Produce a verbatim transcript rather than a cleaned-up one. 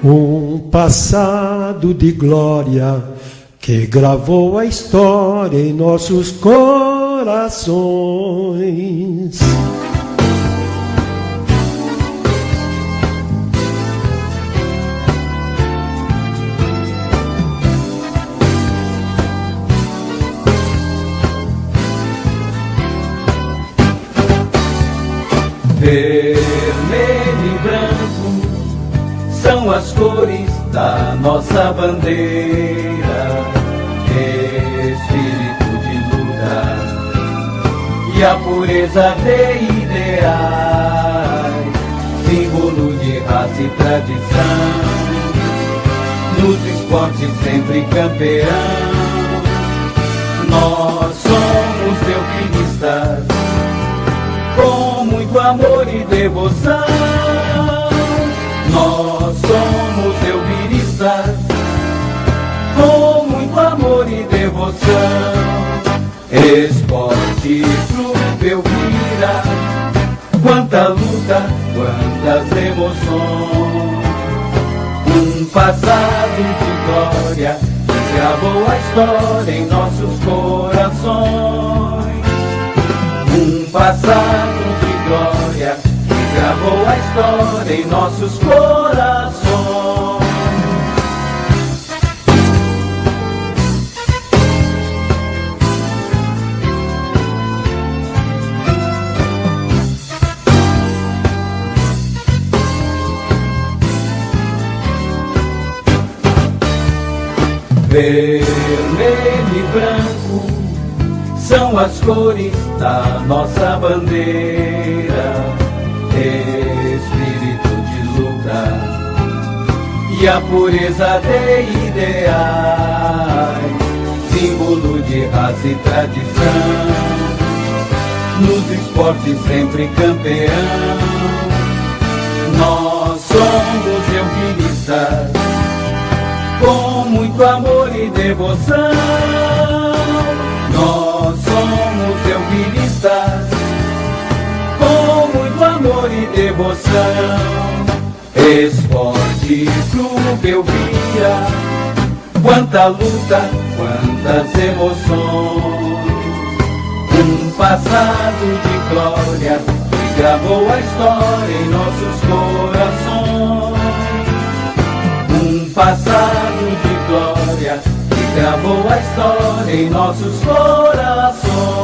Um passado de glória que gravou a história em nossos corações. Vermelho e branco são as cores da nossa bandeira, espírito de luta e a pureza de ideais, símbolo de raça e tradição, nos esportes sempre campeão. Nós somos teoquilistas, com muito amor e devoção. Nós somos eubiristas, com muito amor e devoção. Esporte Clube Elvira, quanta luta, quantas emoções. Um passado de glória que gravou a história em nossos corações. Um passado de glória que gravou a história em nossos corações. Vermelho e branco são as cores da nossa bandeira, espírito de luta e a pureza de ideais, símbolo de raça e tradição, nos esportes sempre campeão. Nós somos euquilistas, com muito amor e devoção. Nós somos euquilistas, com muito amor e devoção. Esporte Clube Elvira, quanta luta, quantas emoções. Um passado de glória que gravou a história em nossos corações. Um passado de glória que gravou a história em nossos corações.